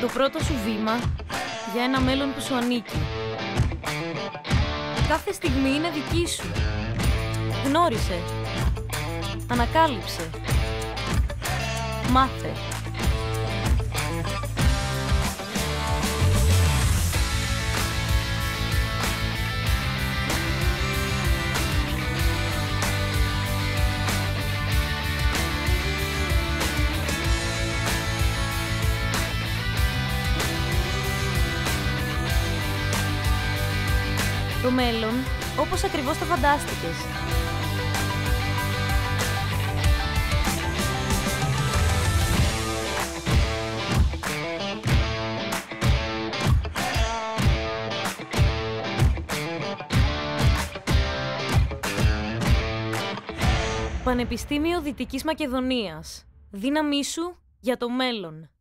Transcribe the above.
Το πρώτο σου βήμα για ένα μέλλον που σου ανήκει. Κάθε στιγμή είναι δική σου. Γνώρισε. Ανακάλυψε. Μάθε. Το μέλλον, όπως ακριβώς το φαντάστηκες. Πανεπιστήμιο Δυτικής Μακεδονίας. Δύναμή σου για το μέλλον.